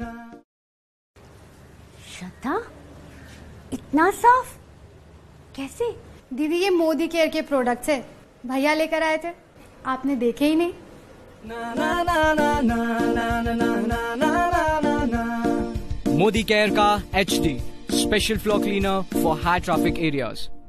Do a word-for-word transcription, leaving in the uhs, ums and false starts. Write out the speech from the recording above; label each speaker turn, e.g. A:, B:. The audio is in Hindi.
A: श्रद्धा, इतना साफ कैसे?
B: दीदी ये मोदी केयर के प्रोडक्ट्स है, भैया लेकर आए थे, आपने देखे ही नहीं।
C: मोदी केयर का H D special floor cleaner for high traffic areas.